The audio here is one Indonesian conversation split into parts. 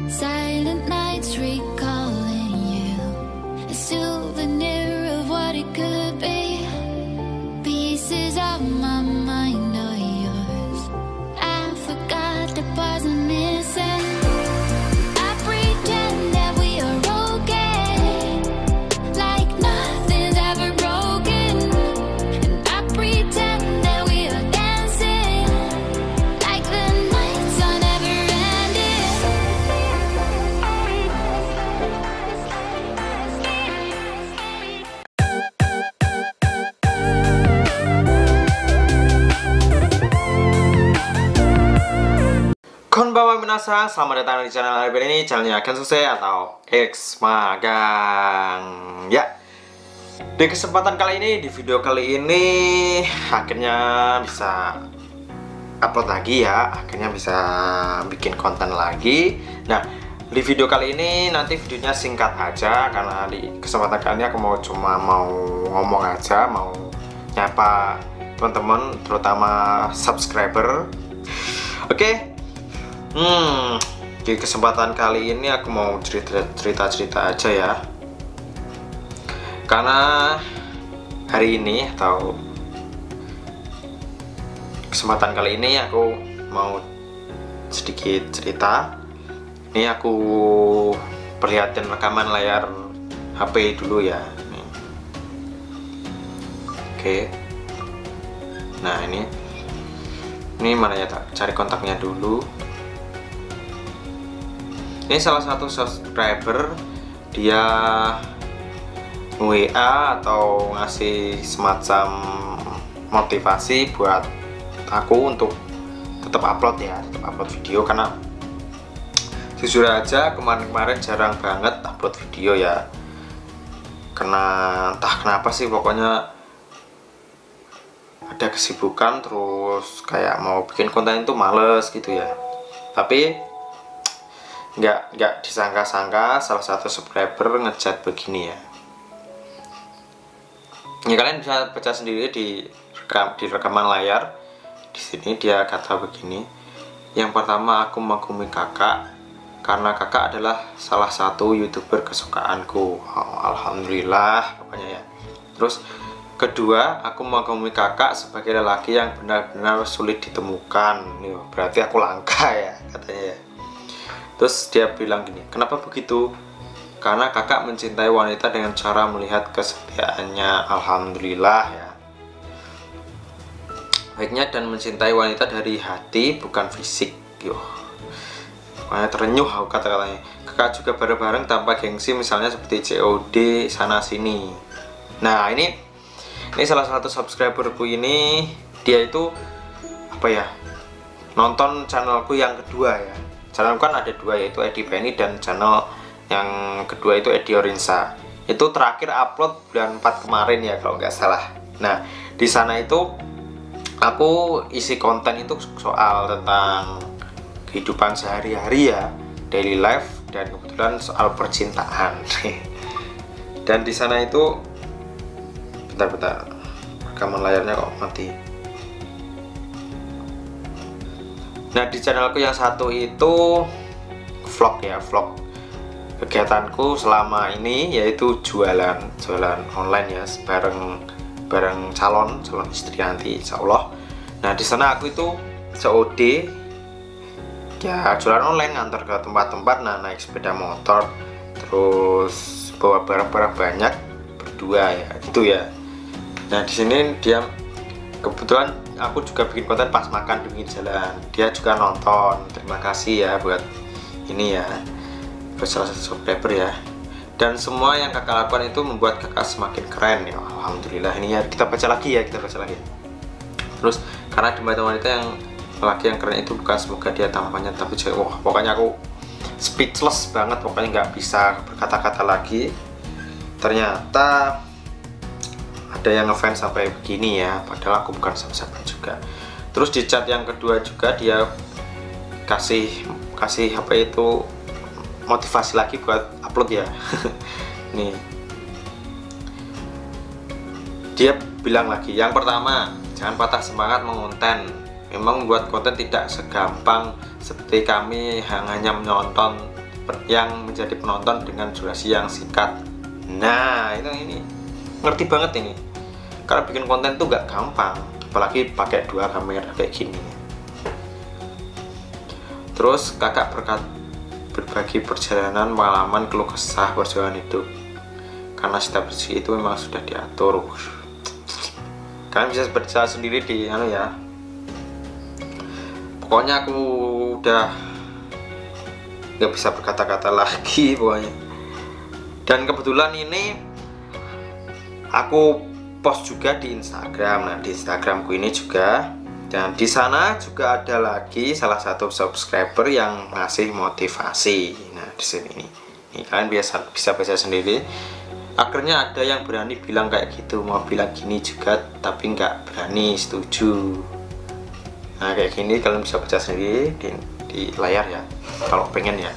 Silent nights recalling you, a souvenir of what it could be. Pieces of my mind are yours. I forgot the parts I'm missing. I pretend that we are okay, like nothing's ever broken. And I pretend that we are dancing, like the nights are never ending. Konbanwa minasan, selamat datang di channel Arben ini, channelnya Gensuse atau X Magang. Ya, di kesempatan kali ini, di video kali ini akhirnya bisa upload lagi ya, akhirnya bisa bikin konten lagi. Nah, di video kali ini nanti videonya singkat aja karena di kesempatan kali ini aku cuma mau ngomong aja, mau nyapa teman-teman, terutama subscriber. Oke. Di kesempatan kali ini aku mau cerita-cerita aja ya. Karena hari ini atau kesempatan kali ini aku mau sedikit cerita. Ini aku perlihatin rekaman layar HP dulu ya. Oke. Nah, ini mana ya, cari kontaknya dulu. Ini salah satu subscriber, dia WA atau ngasih semacam motivasi buat aku untuk tetap upload ya, tetap upload video. Karena jujur aja kemarin-kemarin jarang banget upload video ya, karena entah kenapa sih, pokoknya ada kesibukan, terus kayak mau bikin konten itu males gitu ya. Tapi nggak disangka-sangka salah satu subscriber ngechat begini ya. Ya, kalian bisa baca sendiri di rekaman layar. Di sini dia kata begini. Yang pertama, aku mengagumi kakak karena kakak adalah salah satu YouTuber kesukaanku. Alhamdulillah pokoknya ya. Terus kedua, aku mengagumi kakak sebagai lelaki yang benar-benar sulit ditemukan. Nih, berarti aku langka ya katanya ya. Terus dia bilang gini, kenapa begitu? Karena kakak mencintai wanita dengan cara melihat kesetiaannya. Alhamdulillah ya. Baiknya dan mencintai wanita dari hati, bukan fisik. Yo, pokoknya terenyuh aku kata-katanya. Kakak juga bareng-bareng tanpa gengsi, misalnya seperti COD sana sini. Nah, ini salah satu subscriberku ini, dia itu apa ya, nonton channelku yang kedua ya. Channel kan ada dua, yaitu Edi Penny, dan channel yang kedua itu Edi Orinsa. Itu terakhir upload bulan 4 kemarin ya kalau nggak salah. Nah, di sana itu aku isi konten itu soal tentang kehidupan sehari-hari ya, daily life, dan kebetulan soal percintaan. Dan di sana itu bentar, rekaman layarnya kok mati. Nah, di channelku yang satu itu vlog ya, vlog kegiatanku selama ini, yaitu jualan online ya, bareng calon istri nanti insya Allah. Nah, di sana aku itu COD ya, jualan online, ngantar ke tempat-tempat, naik sepeda motor, terus bawa barang-barang banyak berdua ya, itu ya. Nah, di sini dia kebetulan aku juga bikin konten pas makan di pinggir jalan. Dia juga nonton. Terima kasih ya buat ini ya, buat salah satu subscriber ya. Dan semua yang kakak lakukan itu membuat kakak semakin keren ya. Alhamdulillah. Ini ya, kita baca lagi. Terus karena di mata wanita yang lelaki yang keren itu bukan semoga dia tampaknya, tapi juga wah, pokoknya aku speechless banget, pokoknya nggak bisa berkata-kata lagi. Ternyata ada yang ngefans sampai begini ya, padahal aku bukan siapa-siapa juga. Terus di chat yang kedua juga dia kasih apa itu, motivasi lagi buat upload ya. Nih, dia bilang lagi, yang pertama, jangan patah semangat mengonten. Memang membuat konten tidak segampang seperti kami hanya menonton yang menjadi penonton dengan durasi yang singkat. Nah, ini ngerti banget ini. Karena bikin konten tuh gak gampang, apalagi pakai 2 kamera kayak gini. Terus kakak berbagi perjalanan, pengalaman, keluh kesah perjalanan hidup. Karena setiap rezeki itu memang sudah diatur. Kalian bisa berjalan sendiri di ya. Pokoknya aku udah gak bisa berkata-kata lagi pokoknya. Dan kebetulan ini aku post juga di Instagram. Nah, di Instagramku ini juga, dan di sana juga ada lagi salah satu subscriber yang ngasih motivasi. Nah, di sini nih kalian bisa baca sendiri. Akhirnya ada yang berani bilang kayak gitu, mau bilang gini juga tapi nggak berani setuju. Nah, kayak gini kalian bisa baca sendiri di layar ya, kalau pengen ya.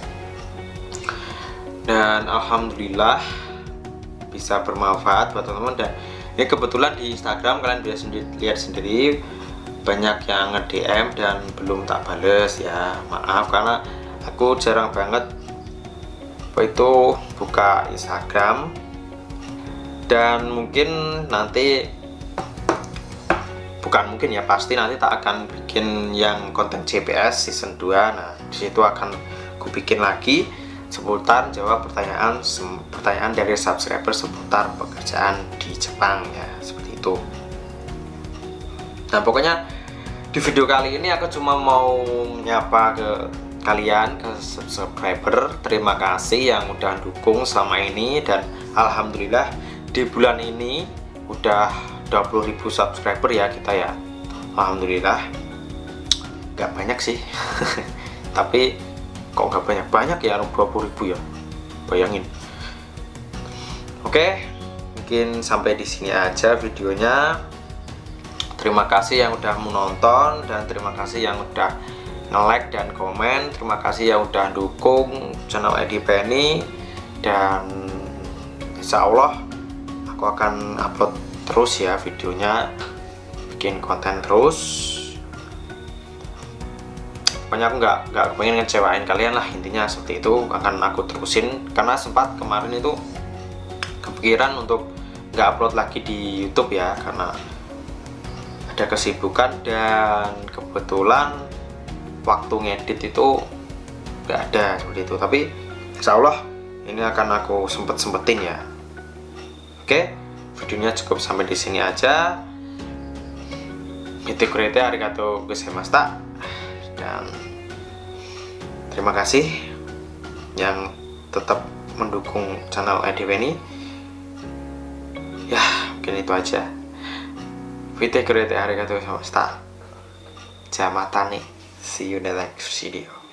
Dan alhamdulillah bisa bermanfaat buat teman-teman. Dan ini kebetulan di Instagram kalian bisa lihat sendiri banyak yang nge-DM dan belum tak bales ya. Maaf karena aku jarang banget itu buka Instagram. Dan mungkin nanti, bukan mungkin ya, pasti nanti tak akan bikin yang konten CPS season 2. Nah, disitu akan aku bikin lagi seputar jawab pertanyaan dari subscriber seputar pekerjaan di Jepang ya, seperti itu. Nah, pokoknya di video kali ini aku cuma mau nyapa ke kalian, ke subscriber. Terima kasih yang udah dukung selama ini, dan alhamdulillah di bulan ini udah 20.000 subscriber ya kita ya. Alhamdulillah. Gak banyak sih tapi kok gak banyak ya, 20.000 ya, bayangin. Oke, mungkin sampai di sini aja videonya. Terima kasih yang udah menonton, dan terima kasih yang udah nge-like dan komen. Terima kasih yang udah dukung channel Edi Penny, dan insya Allah aku akan upload terus ya videonya, bikin konten terus. Pokoknya aku nggak pengen ngecewain kalian lah, intinya seperti itu. Akan aku terusin, karena sempat kemarin itu kepikiran untuk nggak upload lagi di YouTube ya, karena ada kesibukan dan kebetulan waktu ngedit itu nggak ada seperti itu. Tapi insya Allah ini akan aku sempetin ya. Oke, videonya cukup sampai di sini aja. Itu kurete arigatou gozaimashita. Dan terima kasih yang tetap mendukung channel Edi Penny. Ya, mungkin itu aja. Vite kurete arigatou gozaimashita. Jamatane. See you in the next video.